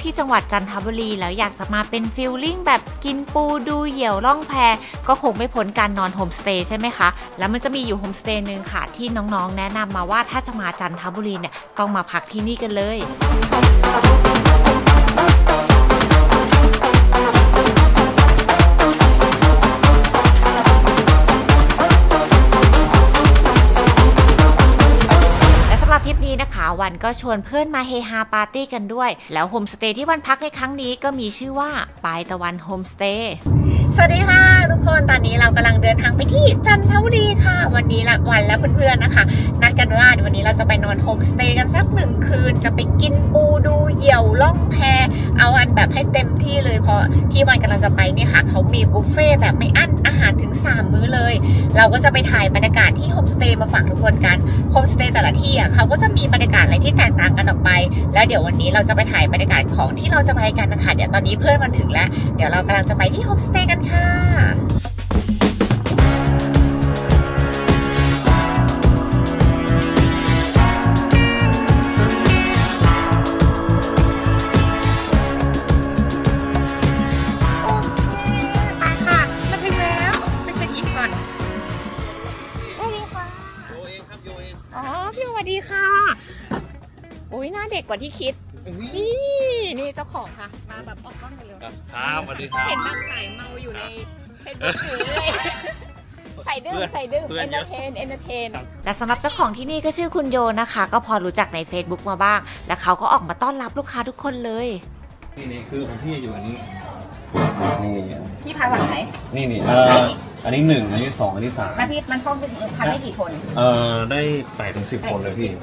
ที่จังหวัดจันทบุรีแล้วอยากจะมาเป็นฟีลลิ่งแบบกินปูดูเหยี่ยวล่องแพก็คงไม่พ้นการนอนโฮมสเตย์ใช่ไหมคะแล้วมันจะมีอยู่โฮมสเตย์นึงค่ะที่น้องๆแนะนำมาว่าถ้าจะมาจันทบุรีเนี่ยต้องมาพักที่นี่กันเลยทริปนี้นะคะวันก็ชวนเพื่อนมาเฮฮาปาร์ตี้กันด้วยแล้วโฮมสเตย์ที่วันพักในครั้งนี้ก็มีชื่อว่าปลายตะวันโฮมสเตย์สวัสดีค่ะทุกคนตอนนี้เรากำลังเดินทางไปที่จันทบุรีค่ะวันนี้วันและเพื่อนๆนะคะนัดกันว่าวันนี้เราจะไปนอนโฮมสเตย์กันสัก1 คืนจะไปกินปูดูเหยี่ยวล่องแพเอาอันแบบให้เต็มที่เลยเพราะที่วันกำลังจะไปเนี่ยค่ะเขามีบุฟเฟ่แบบไม่อั้นอาหารถึง3 มื้อเลยเราก็จะไปถ่ายบรรยากาศที่โฮมสเตย์มาฝากทุกคนกันโฮมสเตย์แต่ละที่อ่ะเขาก็จะมีบรรยากาศอะไรที่แตกต่างกันออกไปแล้วเดี๋ยววันนี้เราจะไปถ่ายบรรยากาศของที่เราจะไปกันนะคะเดี๋ยวตอนนี้เพื่อนมันถึงแล้วเดี๋ยวเรากำลังจะไปที่โฮมสเตย์กันค่ะดีค่ะโอ้ยหน้าเด็กกว่าที่คิดนี่เจ้าของค่ะมาแบบออกกล้องกันเลยครับสวัสดีครับเห็นนั่งสายเมาอยู่ในเฟซบุ๊กเลยใส่ดื้อเอนเตอร์เทนและสำหรับเจ้าของที่นี่ก็ชื่อคุณโยนะคะก็พอรู้จักใน Facebook มาบ้างและเขาก็ออกมาต้อนรับลูกค้าทุกคนเลยนี่คือของพี่อยู่อันนี้พี่พักหลังไหนนี่อันนี้1อันนี้2อันนี้3 แล้วพี่มันห้องเป็นพักได้กี่คนได้8 ถึง 10 คนเลยพี่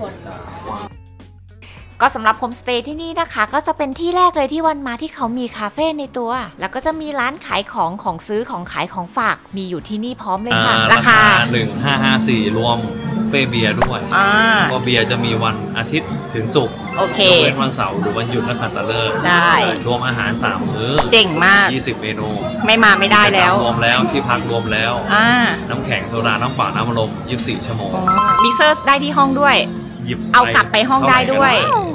ก็สำหรับโฮมสเตย์ที่นี่นะคะก็จะเป็นที่แรกเลยที่วันมาที่เขามีคาเฟ่ในตัวแล้วก็จะมีร้านขายของซื้อของขายของฝากมีอยู่ที่นี่พร้อมเลยค่ะราคา 1554รวมเฟ่เบียร์ด้วยก็เบียร์จะมีวันอาทิตย์ถึงศุกร์โอเคเว้นวันเสาร์หรือวันหยุดนักขัตฤกษ์ได้รวมอาหาร3 มื้อเจ๋งมาก 20 เมนูไม่มาไม่ได้แล้วรวมแล้วที่พักรวมแล้วน้ำแข็งโซดาน้ำเปล่าน้ำอัดลม24 ชั่วโมงมิกเซอร์ได้ที่ห้องด้วยเอากลับไปห้องได้ด้วย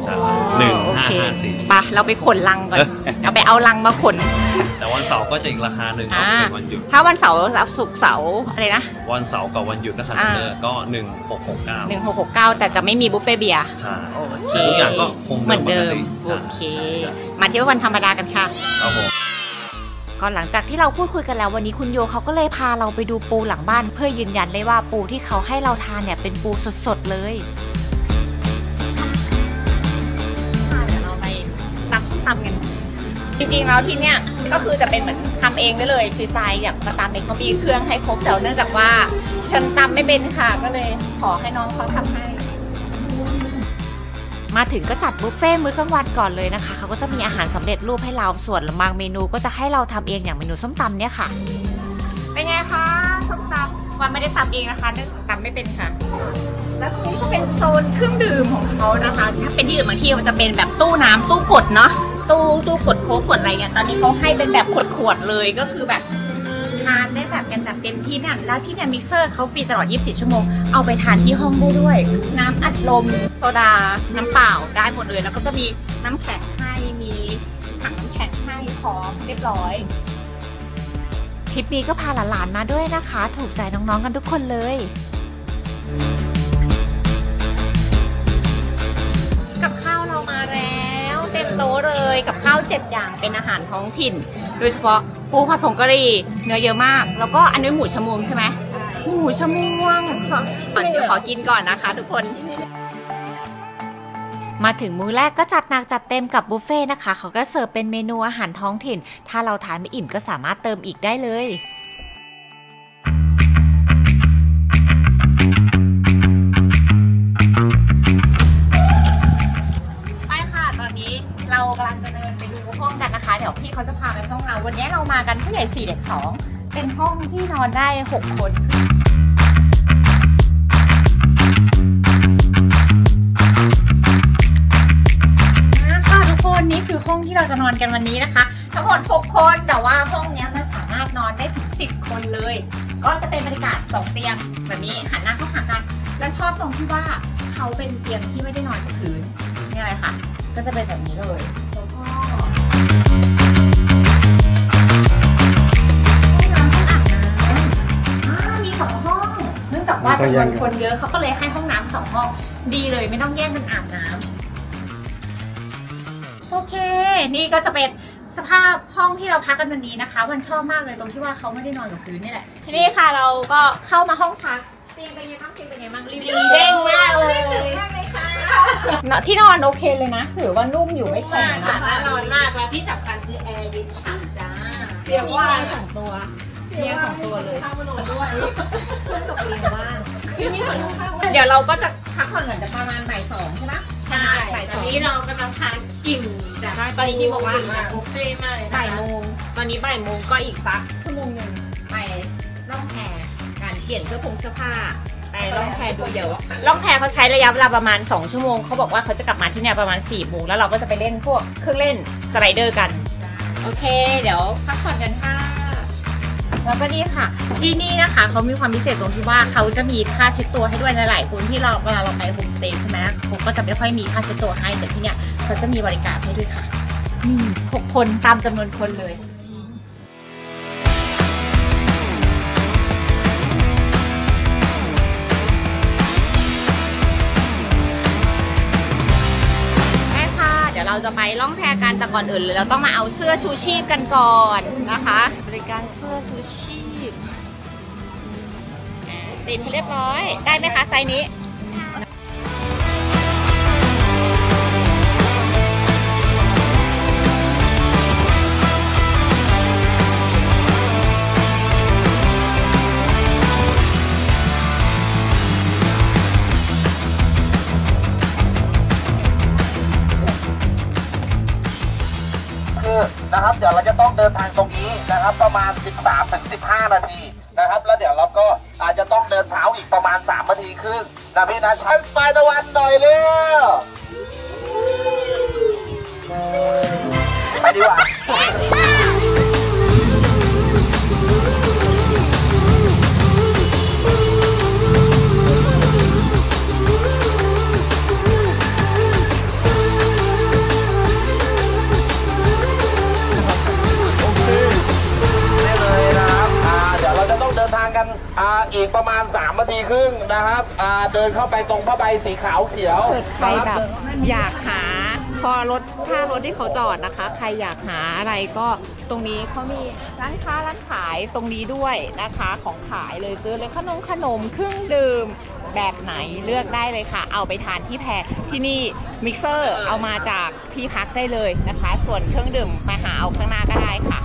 1554 ปะเราไปขนลังก่อนเอาไปเอาลังมาขนแต่วันเสาร์ก็จะอีกราคาหนึ่งเป็นวันหยุดถ้าวันเสาร์รับศุกร์เสาร์อะไรนะวันเสาร์กับวันหยุดนะครับก็ 1669แต่จะไม่มีบุฟเฟ่เบียร์ใช่ทุกอย่างก็คงเหมือนเดิมโอเคมาเที่ยววันธรรมดากันค่ะครับผมก็หลังจากที่เราพูดคุยกันแล้ววันนี้คุณโยเขาก็เลยพาเราไปดูปูหลังบ้านเพื่อยืนยันเลยว่าปูที่เขาให้เราทานเนี่ยเป็นปูสดๆเลยตำกันจริงๆแล้วที่เนี้ยก็คือจะเป็นเหมือนทำเองได้เลยฟรีสไตล์อย่างตำเองเขามีเครื่องให้ครบแต่เนื่องจากว่าฉันตำไม่เป็นค่ะก็เลยขอให้น้องเขาทำให้มาถึงก็จัดบุฟเฟ่มื้อกลางวันก่อนเลยนะคะเขาก็จะมีอาหารสำเร็จรูปให้เราส่วนบางเมนูก็จะให้เราทำเองอย่างเมนูส้มตำเนี่ยค่ะเป็นไงคะส้มตำวันไม่ได้ทำเองนะคะเนื่องจากตำไม่เป็นค่ะแล้วตรงนี้ก็เป็นโซนเครื่องดื่มของเขานะคะถ้าเป็นที่อื่นบางที่มันจะเป็นแบบตู้น้ำตู้กดเนาะตู้กดโค้กกดอะไรเนี่ยตอนนี้เขาให้เป็นแบบขวดเลยก็คือแบบทานได้แบบกันแบบเต็มที่เนี่ยแล้วที่เนี่ยมิกเซอร์เขาฟรีตลอด24 ชั่วโมงเอาไปทานที่ห้องได้ด้วยน้ำอัดลมโซดาน้ำเปล่าได้หมดเลยแล้วก็จะมีน้ำแข็งให้มีถังน้ำแข็งให้พร้อมเรียบร้อยทริปนี้ก็พาหลานๆมาด้วยนะคะถูกใจน้องๆกันทุกคนเลยกับข้าวเรามาแล้วเต็มโต๊ะเลยกับข้าว7 อย่างเป็นอาหารท้องถิ่นโดยเฉพาะปูผัดผงกะหรี่เนื้อเยอะมากแล้วก็อันนี้หมูชะมวงใช่ไหมหมูชะมวงเดี๋ยวขอกินก่อนนะคะทุกคนมาถึงมื้อแรกก็จัดหนักจัดเต็มกับบุฟเฟ่นะคะเขาก็เสิร์ฟเป็นเมนูอาหารท้องถิ่นถ้าเราทานไม่อิ่มก็สามารถเติมอีกได้เลยเรากำลังจะเดินไปดูห้องกันนะคะเดี๋ยวพี่เขาจะพาไปห้องเราวันนี้เรามากันผู้ใหญ่4 เด็ก 2เป็นห้องที่นอนได้6 คนค่ะทุกคนนี่คือห้องที่เราจะนอนกันวันนี้นะคะทั้งหมด6 คนแต่ว่าห้องนี้มันสามารถนอนได้ถึง10 คนเลยก็จะเป็นบรรยากาศ2 เตียงแบบนี้หันหน้าเข้าหากันและชอบตรงที่ว่าเขาเป็นเตียงที่ไม่ได้นอนกับพื้นนี่อะไรค่ะก็จะเป็นแบบนี้เลยแล้วก็จำนวนคนเยอะเขาก็เลยให้ห้องน้ำ2 ห้องดีเลยไม่ต้องแย่งกันอาบน้ำโอเคนี่ก็จะเป็นสภาพห้องที่เราพักกันวันนี้นะคะวันชอบมากเลยตรงที่ว่าเขาไม่ได้นอนกับพื้นนี่แหละทีนี้ค่ะเราก็เข้ามาห้องพักเตียงเป็นไงบ้างรีวิวเด้งมากเลยที่นอนโอเคเลยนะถือว่านุ่มอยู่ไม่แข็งนะนอนมากแล้วที่สำคัญคือแอร์เย็นฉ่ำจ้าเรียกว่า2 ตัวเนี่ย2 ตัวเลยข้าวมันด้วยเครื่องกับเรียงว่างพี่มีคนข้าวเดี๋ยวเราก็จะพักผ่อนกันจะประมาณบ่าย 2ใช่ไหมใช่ตอนนี้เรากำลังทานอิ่มจากตอนนี้ที่บอกว่าบุฟเฟ่มากเลยบ่ายโมงตอนนี้บ่ายโมงก็อีกสักชั่วโมงนึงไปล่องแพการเปลี่ยนเสื้อผ้าไปล่องแพดูเดี๋ยวล่องแพเขาใช้ระยะเวลาประมาณ2 ชั่วโมงเขาบอกว่าเขาจะกลับมาที่เนี่ยประมาณ4 โมงแล้วเราก็จะไปเล่นพวกเครื่องเล่นสไลเดอร์กันโอเคเดี๋ยวพักผ่อนกันค่ะแล้วก็นี่ค่ะที่นี่นะคะเขามีความพิเศษตรงที่ว่าเขาจะมีผ้าเช็ดตัวให้ด้วยหลายๆคนที่เราเวลาเราไปโฮมสเตย์ใช่ไหมเขาก็จะไม่ค่อยมีผ้าเช็ดตัวให้แต่ที่เนี่ยเขาจะมีบริการให้ด้วยค่ะ6 คนตามจำนวนคนเลยเดี๋ยวเราจะไปล่องแพกันแต่ก่อนอื่นเลยเราต้องมาเอาเสื้อชูชีพกันก่อนนะคะบริการเสื้อชูชีพติดเรียบร้อยได้ไหมคะไซส์นี้นะครับเดี๋ยวเราจะต้องเดินทางตรงนี้นะครับประมาณ 13-15 นาทีนะครับแล้วเดี๋ยวเราก็อาจจะต้องเดินเท้าอีกประมาณ3 นาทีครึ่งนะพี่นะชั้นปลายตะวันหน่อยเร็วไปดีกว่าทางกันอีกประมาณ3 นาทีครึ่งนะครับเดินเข้าไปตรงผ้าใบสีขาวเขียวใครแบบอยากหาพอรถถ้ารถที่เขาจอดนะคะใครอยากหาอะไรก็ตรงนี้เขามีร้านค้าร้านขายตรงนี้ด้วยนะคะของขายเลยซื้อเลยขนมเครื่องดื่มแบบไหนเลือกได้เลยค่ะเอาไปทานที่แพรที่นี่มิกเซอร์เอามาจากที่พักได้เลยนะคะส่วนเครื่องดื่มมาหาเอาข้างหน้าก็ได้ค่ะ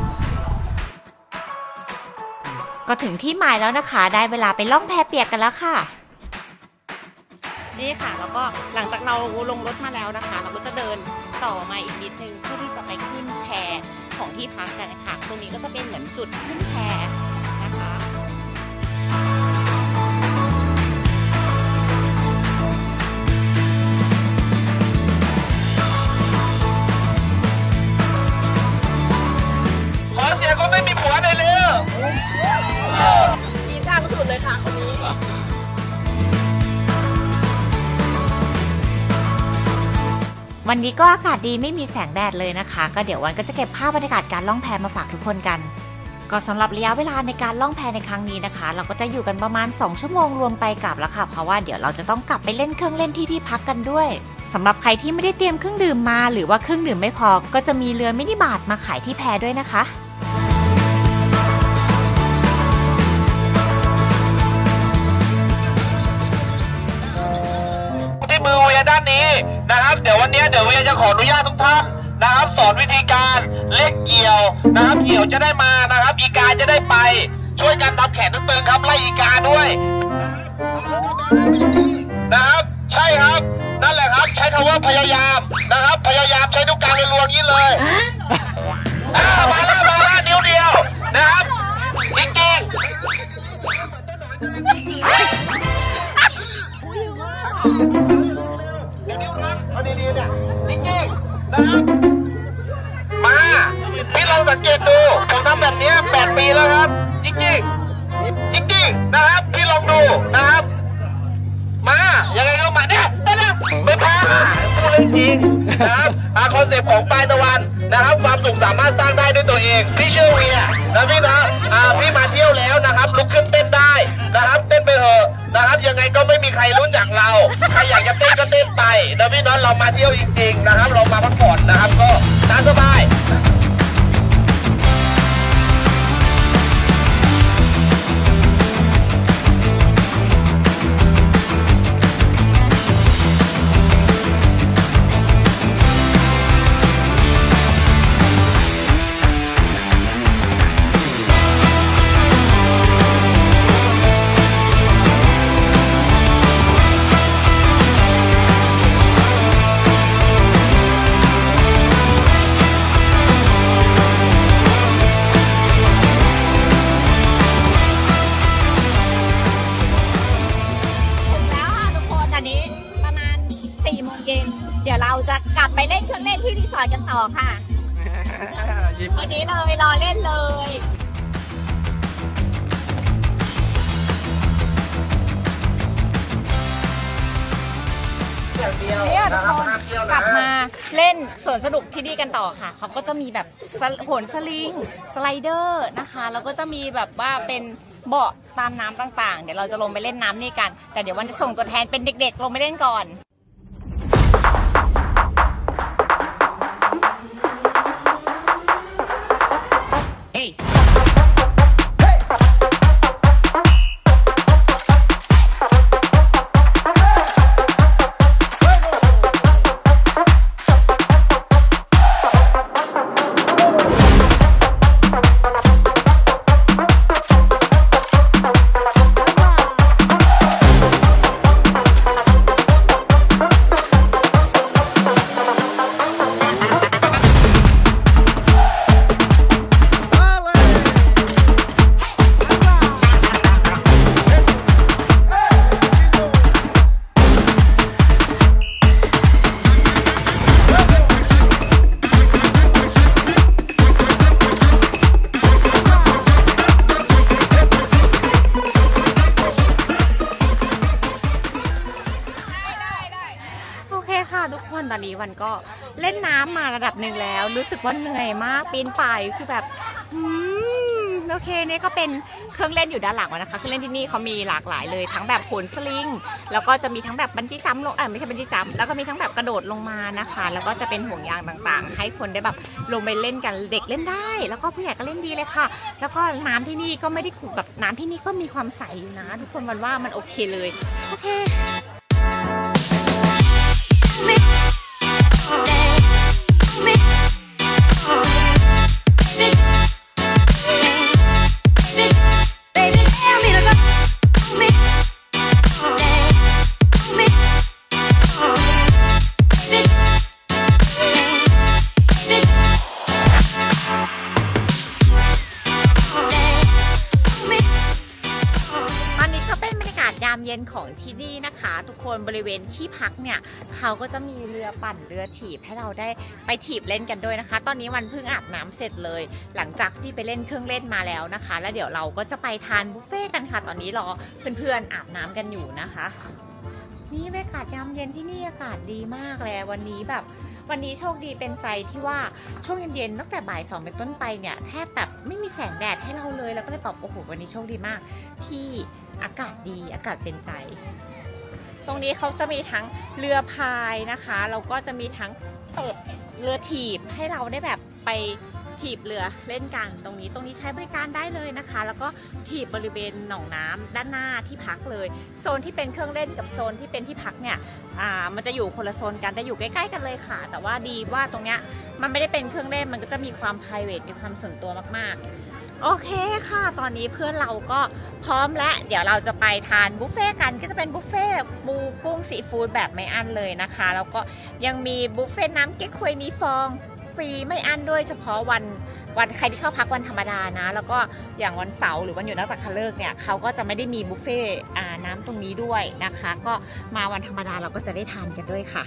ก็ถึงที่หมายแล้วนะคะได้เวลาไปล่องแพเปียกกันแล้วค่ะนี่ค่ะแล้วก็หลังจากเราลงรถมาแล้วนะคะเราก็จะเดินต่อมาอีกนิดนึงเพื่อที่จะไปขึ้นแพของที่พักกันนะคะตรงนี้ก็จะเป็นเหมือนจุดขึ้นแพนะคะขอเสียงคนไม่มีผัวหน่อยเร็วมีจ้างสุดเลยค่ะคนนี้วันนี้ก็อากาศดีไม่มีแสงแดดเลยนะคะก็เดี๋ยววันก็จะเก็บภาพบรรยากาศการล่องแพมาฝากทุกคนกันก็สำหรับระยะเวลาในการล่องแพในครั้งนี้นะคะเราก็จะอยู่กันประมาณ2 ชั่วโมงรวมไปกลับแล้วค่ะเพราะว่าเดี๋ยวเราจะต้องกลับไปเล่นเครื่องเล่นที่พักกันด้วยสำหรับใครที่ไม่ได้เตรียมเครื่องดื่มมาหรือว่าเครื่องดื่มไม่พอก็จะมีเรือมินิบาร์ดมาขายที่แพด้วยนะคะมือเวียด้านนี้นะครับเดี๋ยววันนี้เวียจะขออนุญาตทุกท่านนะครับสอนวิธีการเรียกเหยี่ยวนะครับเหยี่ยวจะได้มานะครับอีกาจะได้ไปช่วยกันทำแขนตึงๆครับไล่อีกาด้วยนะครับใช่ครับนั่นแหละครับใช้คำว่าพยายามนะครับพยายามใช้นิ้วกลางลวงนี้เลยมาแล้วนิ้วเดียวนะครับจริงๆเอาดีๆเนี่ยจริงๆนะครับมาพี่ลองสังเกตดูผมทำแบบนี้8 ปีแล้วครับจริงๆนะครับพี่ลองดูนะครับมายังไงก็มาเนี่ยได้แล้วไม่พาพูดเรื่องจริงนะครับคอนเซ็ปต์ของปลายตะวันนะครับความสุขสามารถสร้างได้ด้วยตัวเองพี่เชื่อเวียนะพี่นะพี่มาเที่ยวแล้วนะครับลุกขึ้นเต้นได้นะครับเต้นไปเถอะยังไงก็ไม่มีใครรู้จักเราใครอยากจะเต้นก็เต้นไปนะพี่น้องเรามาเที่ยวจริงๆนะครับเรามาพักผ่อนนะครับก็ตามสบายเดี๋ยวเราจะกลับไปเล่นเครื่องเล่นที่รีสอร์ทกันต่อค่ะ วันนี้เลยรอเล่นเลยเนี่ยทุกคนกลับมาเล่นสวนสนุกที่นี่กันต่อค่ะเขาก็จะมีแบบโหนสลิงสไลเดอร์นะคะแล้วก็จะมีแบบว่าเป็นเบาะตามน้ำต่างๆเดี๋ยวเราจะลงไปเล่นน้ำนี่กันแต่เดี๋ยววันจะส่งตัวแทนเป็นเด็กๆลงไปเล่นก่อนทุกคนตอนนี้วันก็เล่นน้ำมาระดับหนึ่งแล้วรู้สึกว่าเหนื่อยมากปีนป่ายคือแบบโอเคนี่ก็เป็นเครื่องเล่นอยู่ด้านหลังนะคะเครื่องเล่นที่นี่เขามีหลากหลายเลยทั้งแบบโหนสลิงแล้วก็จะมีทั้งแบบบันจี้จัมป์ลงไม่ใช่บันจี้จัมป์แล้วก็มีทั้งแบบกระโดดลงมานะคะแล้วก็จะเป็นห่วงยางต่างๆให้คนได้แบบลงไปเล่นกันเด็กเล่นได้แล้วก็ผู้ใหญ่ก็เล่นดีเลยค่ะแล้วก็น้ำที่นี่ก็ไม่ได้ขุ่นแบบน้ำที่นี่ก็มีความใสอยู่นะทุกคนวันว่ามันโอเคเลยโอเคเย็นของที่นี่นะคะทุกคนบริเวณที่พักเนี่ยเขาก็จะมีเรือปั่นเรือถีบให้เราได้ไปถีบเล่นกันด้วยนะคะตอนนี้วันเพิ่งอาบน้ำเสร็จเลยหลังจากที่ไปเล่นเครื่องเล่นมาแล้วนะคะแล้วเดี๋ยวเราก็จะไปทานบุฟเฟ่กันค่ะตอนนี้รอเพื่อนๆอาบน้ำกันอยู่นะคะนี่บรรยากาศยามเย็นที่นี่อากาศดีมากเลยวันนี้โชคดีเป็นใจที่ว่าช่วงเย็นๆตั้งแต่บ่าย2เป็นต้นไปเนี่ยแทบแบบไม่มีแสงแดดให้เราเลยแล้วก็เลยตอบโอ้โหวันนี้โชคดีมากที่อากาศดีอากาศเป็นใจตรงนี้เขาจะมีทั้งเรือพายนะคะแล้วก็จะมีทั้งเปิดเรือถีบให้เราได้แบบไปถีบเรือเล่นกันตรงนี้ใช้บริการได้เลยนะคะแล้วก็ถีบบริเวณหนองน้ำด้านหน้าที่พักเลยโซนที่เป็นเครื่องเล่นกับโซนที่เป็นที่พักเนี่ยมันจะอยู่คนละโซนกันแต่อยู่ใกล้ๆกันเลยค่ะแต่ว่าดีว่าตรงเนี้ยมันไม่ได้เป็นเครื่องเล่นมันก็จะมีความ private มีความส่วนตัวมากๆโอเคค่ะตอนนี้เพื่อนเราก็พร้อมแล้วเดี๋ยวเราจะไปทานบุฟเฟ่กันก็จะเป็นบุฟเฟ่ปูกุ้งซีฟู้ดแบบไม่อั้นเลยนะคะแล้วก็ยังมีบุฟเฟ่น้ำเก๊กฮวยมีฟองฟรีไม่อั้นด้วยเฉพาะวันใครที่เข้าพักวันธรรมดานะแล้วก็อย่างวันเสาร์หรือวันหยุดนักขัตฤกษ์เนี่ยเขาก็จะไม่ได้มีบุฟเฟ่น้ำตรงนี้ด้วยนะคะก็มาวันธรรมดาเราก็จะได้ทานกันด้วยค่ะ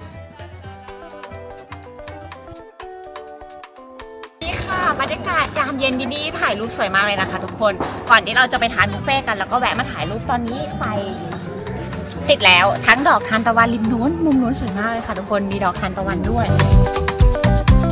นี่ค่ะบรรยากาศยามเย็นที่นี่ถ่ายรูปสวยมากเลยนะคะทุกคนก่อนที่เราจะไปทานบุฟเฟ่กันแล้วก็แวะมาถ่ายรูปตอนนี้ไฟติดแล้วทั้งดอกทานตะวันริมนู้นมุมนู้นสวยมากเลยค่ะทุกคนมีดอกทานตะวันด้วย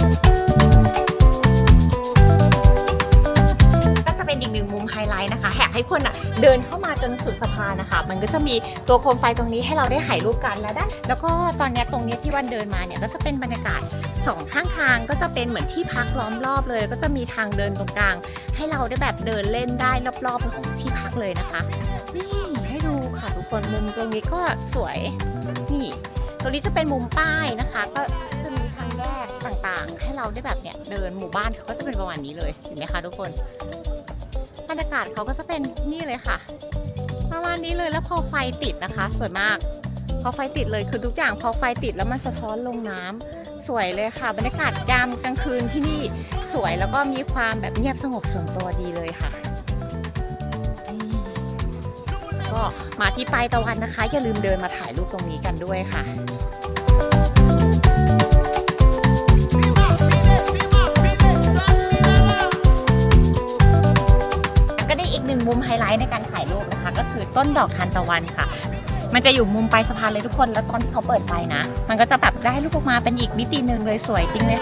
เป็นอีกหนึ่งมุมไฮไลท์นะคะแหกให้คนเดินเข้ามาจนสุดสะพานนะคะมันก็จะมีตัวโคมไฟตรงนี้ให้เราได้ถ่ายรูปกันแล้วก็ตอนนี้ตรงนี้ที่วันเดินมาเนี่ยก็จะเป็นบรรยากาศ2ข้างทางก็จะเป็นเหมือนที่พักล้อมรอบเลยก็จะมีทางเดินตรงกลางให้เราได้แบบเดินเล่นได้รอบๆของที่พักเลยนะคะนี่ให้ดูค่ะทุกคนมุมตรงนี้ก็สวยนี่ตรงนี้จะเป็นมุมป้ายนะคะก็จะมีทางแยกต่างๆให้เราได้แบบเนี่ยเดินหมู่บ้านเขาก็จะเป็นประมาณนี้เลยเห็นไหมคะทุกคนบรรยากาศเขาก็จะเป็นนี่เลยค่ะประมาณนี้เลยแล้วพอไฟติดนะคะสวยมากพอไฟติดเลยคือทุกอย่างพอไฟติดแล้วมันสะท้อนลงน้ำสวยเลยค่ะบรรยากาศยามกลางคืนที่นี่สวยแล้วก็มีความแบบเงียบสงบส่วนตัวดีเลยค่ะก็มาที่ปลายตะวันนะคะอย่าลืมเดินมาถ่ายรูปตรงนี้กันด้วยค่ะก็ได้อีกหนึ่งมุมไฮไลท์ในการถ่ายรูปนะคะก็คือต้นดอกทานตะวันค่ะมันจะอยู่มุมปลายสะพานเลยทุกคนแล้วตอนที่เขาเปิดไฟนะมันก็จะแบบได้รูปออกมาเป็นอีกมิติหนึ่งเลยสวยจริงเลย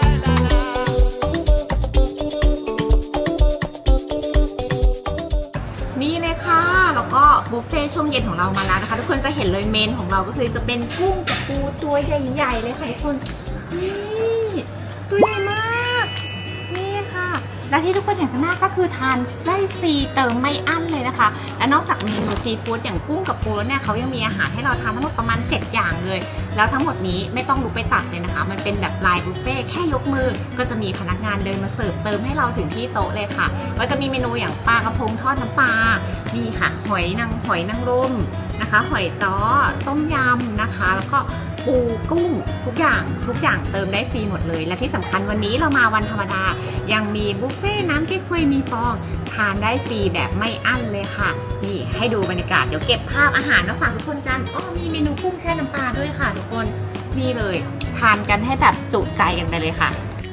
นี่เลยค่ะแล้วก็บุฟเฟ่ช่วงเย็นของเรามาแล้วนะคะทุกคนจะเห็นเลยเมนของเราก็คือจะเป็นกุ้งกับปูตัวใหญ่ๆเลยค่ะทุกคนนี่ตัวใหญ่มากนี่ค่ะและที่ทุกคนเห็นข้างหน้าก็คือทานได้ฟรีเติมไม่อั้นเลยนะคะและนอกจากเมนูซีฟู้ดอย่างกุ้งกับปูแล้วเนี่ยเขายังมีอาหารให้เราทานทั้งหมดประมาณ7อย่างเลยแล้วทั้งหมดนี้ไม่ต้องลุกไปตักเลยนะคะมันเป็นแบบลายบุฟเฟ่แค่ยกมือก็จะมีพนักงานเดินมาเสิร์ฟเติมให้เราถึงที่โต๊ะเลยค่ะก็จะมีเมนูอย่างปลากระพงทอดน้ำปลานี่ค่ะหอยนางรมนะคะหอยจ้อต้มยำนะคะแล้วก็ปูกุ้งทุกอย่างเติมได้ฟรีหมดเลยและที่สำคัญวันนี้เรามาวันธรรมดายังมีบุฟเฟ่น้ำเก๊กฮวยมีฟองทานได้ฟรีแบบไม่อั้นเลยค่ะนี่ให้ดูบรรยากาศเดี๋ยวเก็บภาพอาหารมาฝากทุกคนกันมีเมนูกุ้งแช่น้ำปลาด้วยค่ะทุกคนนี่เลยทานกันให้แบบจุใจกันไปเลยค่ะ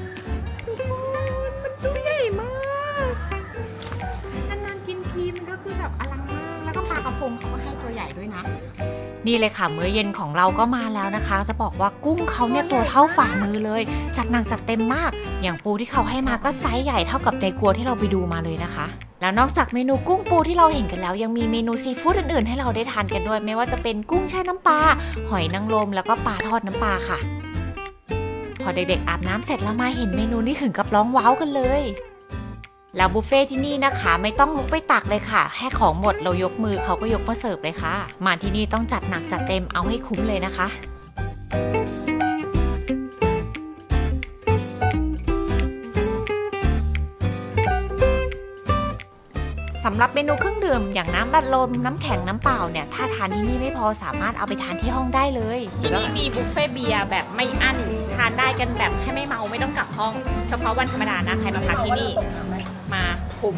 มันตัวใหญ่มากนานๆกินทีมันก็คือแบบอลังมากแล้วก็ปลากระพงเขาก็ให้ตัวใหญ่ด้วยนะนี่เลยค่ะมื้อเย็นของเราก็มาแล้วนะคะจะบอกว่ากุ้งเขาเนี่ยตัวเท่าฝ่ามือเลยจัดหนักจัดเต็มมากอย่างปูที่เขาให้มาก็ไซส์ใหญ่เท่ากับในครัวที่เราไปดูมาเลยนะคะแล้วนอกจากเมนูกุ้งปูที่เราเห็นกันแล้วยังมีเมนูซีฟู้ดอื่นๆให้เราได้ทานกันด้วยไม่ว่าจะเป็นกุ้งแช่น้ำปลาหอยนางรมแล้วก็ปลาทอดน้ำปลาค่ะพอเด็กๆอาบน้ำเสร็จแล้วมาเห็นเมนูนี้ถึงกับร้องว้าวกันเลยแล้วบุฟเฟ่ที่นี่นะคะไม่ต้องลุกไปตักเลยค่ะแค่ของหมดเรายกมือเขาก็ยกมาเสิร์ฟเลยค่ะมาที่นี่ต้องจัดหนักจัดเต็มเอาให้คุ้มเลยนะคะสำหรับเมนูเครื่องดื่มอย่างน้ำบัดลมน้ำแข็งน้ำเปล่าเนี่ยถ้าทานที่นี่ไม่พอสามารถเอาไปทานที่ห้องได้เลยที่นี่มีบุฟเฟ่เบียร์แบบไม่อั้นทานได้กันแบบให้ไม่เมาไม่ต้องกลับห้องเฉพาะวันธรรมดานะใครมาพักที่นี่มาคุ้ม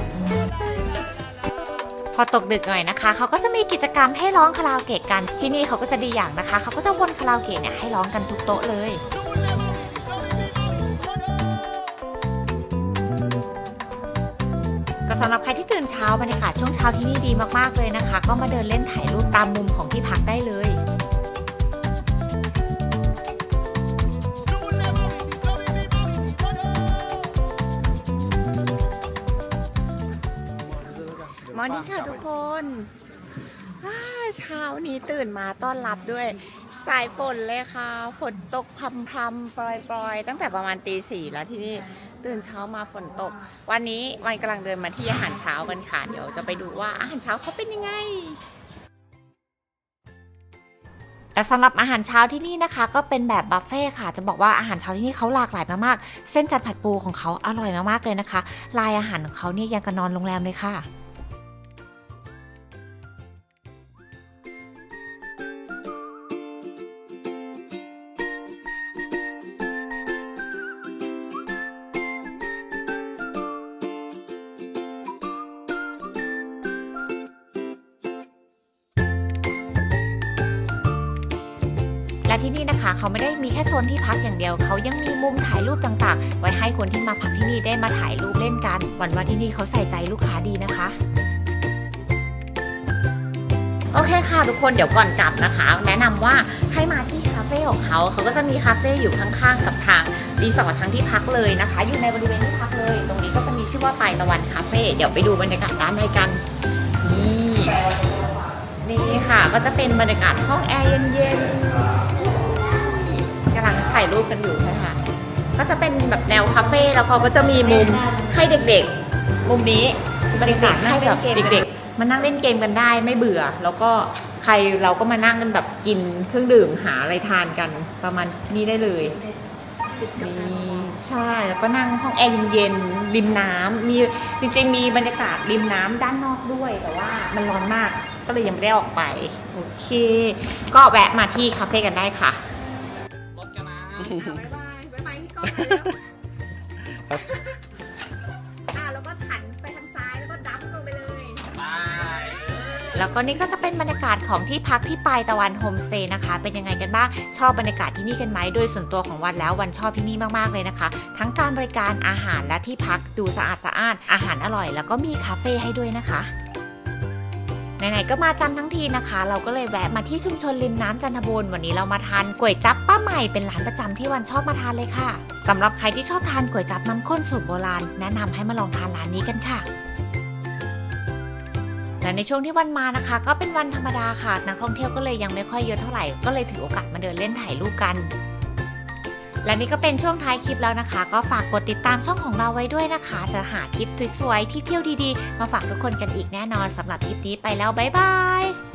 พอตกดึกหน่อยนะคะเขาก็จะมีกิจกรรมให้ร้องคาราโอเกะกันที่นี่เขาก็จะดีอย่างนะคะเขาก็จะวนคาราโอเกะเนี่ยให้ร้องกันทุกโต๊ะเลยสำหรับใครที่ตื่นเช้าบรรยากาศช่วงเช้าที่นี่ดีมากๆเลยนะคะก็มาเดินเล่นถ่ายรูปตามมุมของที่พักได้เลยมอร์นิ่งค่ะทุกคนเช้านี้ตื่นมาต้อนรับด้วยสายฝนเลยค่ะฝนตกพรำๆปล่อยๆตั้งแต่ประมาณตี 4แล้วที่นี่ตื่นเช้ามาฝนตกวันนี้วันกำลังเดินมาที่อาหารเช้ากันค่ะเดี๋ยวจะไปดูว่าอาหารเช้าเขาเป็นยังไงและสำหรับอาหารเช้าที่นี่นะคะก็เป็นแบบบุฟเฟ่ค่ะจะบอกว่าอาหารเช้าที่นี่เขาหลากหลายมากๆเส้นจันผัดปูของเขาอร่อยมากๆเลยนะคะลายอาหารของเขาเนี่ยยังกับนอนโรงแรมเลยค่ะและที่นี่นะคะเขาไม่ได้มีแค่โซนที่พักอย่างเดียวเขายังมีมุมถ่ายรูปต่างๆไว้ให้คนที่มาพักที่นี่ได้มาถ่ายรูปเล่นกันหวังว่าที่นี่เขาใส่ใจลูกค้าดีนะคะโอเคค่ะทุกคนเดี๋ยวก่อนกลับนะคะแนะนำว่าให้มาที่คาเฟ่ของเขาก็จะมีคาเฟ่อยู่ข้างๆกับทางรีสอร์ททางที่พักเลยนะคะอยู่ในบริเวณที่พักเลยตรงนี้ก็จะมีชื่อว่าปลายตะวันคาเฟ่เดี๋ยวไปดูบรรยากาศด้านในกันนี่นี่ค่ะก็จะเป็นบรรยากาศห้องแอร์เย็นๆกำลังถ่ายรูปกันอยู่ใช่ค่ะก็จะเป็นแบบแนวคาเฟ่แล้วเขาก็จะมีมุมให้เด็กๆมุมนี้บรรยากาศให้แบบเด็กๆมานั่งเล่นเกมกันได้ไม่เบื่อแล้วก็ใครเราก็มานั่งกันแบบกินเครื่องดื่มหาอะไรทานกันประมาณนี้ได้เลยนี่ใช่แล้วก็นั่งห้องแอร์เย็นๆริมน้ำมีจริงๆมีบรรยากาศริมน้ำด้านนอกด้วยแต่ว่ามันร้อนมากก็เลยยังไม่ได้ออกไปโอเคก็แวะมาที่คาเฟ่กันได้ค่ะรถกันนะบ๊ายบายที่กล้องเลยแล้วก็หันไปทางซ้ายแล้วก็ดั้มลงไปเลยแล้วก็นี่ก็จะเป็นบรรยากาศของที่พักที่ปลายตะวันโฮมสเตย์นะคะเป็นยังไงกันบ้างชอบบรรยากาศที่นี่กันไหมโดยส่วนตัวของวันแล้ววันชอบที่นี่มากๆเลยนะคะทั้งการบริการอาหารและที่พักดูสะอาดอาหารอร่อยแล้วก็มีคาเฟ่ให้ด้วยนะคะไหนๆก็มาจันทร์ทั้งทีนะคะเราก็เลยแวะมาที่ชุมชนริมน้ำจันทบูรณ์วันนี้เรามาทานก๋วยจั๊บป้าใหม่เป็นร้านประจำที่วันชอบมาทานเลยค่ะสำหรับใครที่ชอบทานก๋วยจั๊บน้ำข้นสูตรโบราณแนะนำให้มาลองทานร้านนี้กันค่ะและในช่วงที่วันมานะคะก็เป็นวันธรรมดาค่ะนักท่องเที่ยวก็เลยยังไม่ค่อยเยอะเท่าไหร่ก็เลยถือโอกาสมาเดินเล่นถ่ายรูปกันและนี่ก็เป็นช่วงท้ายคลิปแล้วนะคะก็ฝากกดติดตามช่องของเราไว้ด้วยนะคะจะหาคลิปสวยๆที่เที่ยวดีๆมาฝากทุกคนกันอีกแน่นอนสำหรับคลิปนี้ไปแล้วบ๊ายบาย